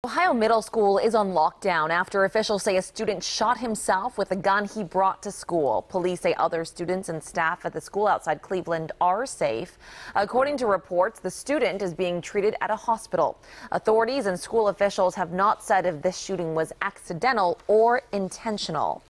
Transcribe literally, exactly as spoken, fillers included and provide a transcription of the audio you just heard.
Ohio Middle School is on lockdown after officials say a student shot himself with a gun he brought to school. Police say other students and staff at the school outside Cleveland are safe. According to reports, the student is being treated at a hospital. Authorities and school officials have not said if this shooting was accidental or intentional.